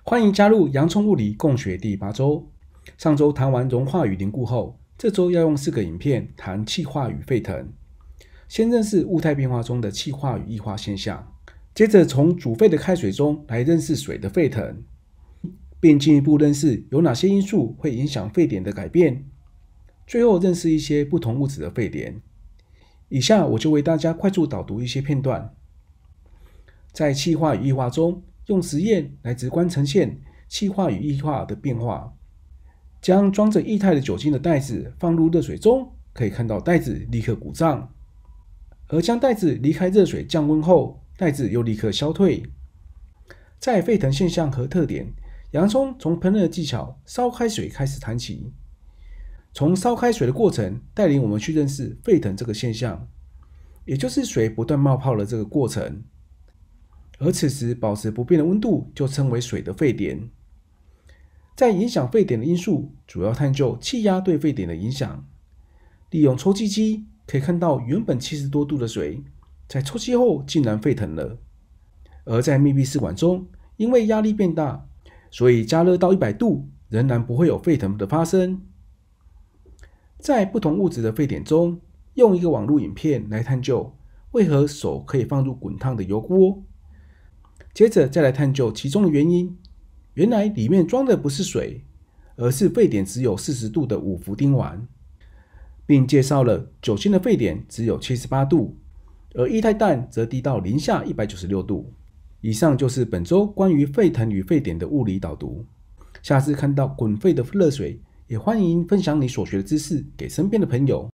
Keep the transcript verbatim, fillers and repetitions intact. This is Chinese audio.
欢迎加入洋葱物理共学第八周。上周谈完融化与凝固后，这周要用四个影片谈气化与沸腾。先认识物态变化中的气化与液化现象，接着从煮沸的开水中来认识水的沸腾，并进一步认识有哪些因素会影响沸点的改变，最后认识一些不同物质的沸点。以下我就为大家快速导读一些片段。在气化与液化中，用实验来直观呈现气化与液化的变化。将装着液态的酒精的袋子放入热水中，可以看到袋子立刻鼓胀，而将袋子离开热水降温后，袋子又立刻消退。在沸腾现象和特点，洋葱从烹饪技巧烧开水开始谈起。从烧开水的过程带领我们去认识沸腾这个现象，也就是水不断冒泡的这个过程。而此时保持不变的温度就称为水的沸点。在影响沸点的因素，主要探究气压对沸点的影响。利用抽气机可以看到，原本七十多度的水，在抽气后竟然沸腾了。而在密闭试管中，因为压力变大，所以加热到一百度仍然不会有沸腾的发生。在不同物质的沸点中，用一个网络影片来探究为何手可以放入滚烫的油锅。接着再来探究其中的原因，原来里面装的不是水，而是沸点只有四十度的五氟丁烷，并介绍了酒精的沸点只有七十八度，而液态氮则低到零下一百九十六度。以上就是本周关于沸腾与沸点的物理导读。下次看到滚沸的热水，也欢迎分享你所学的知识给身边的朋友。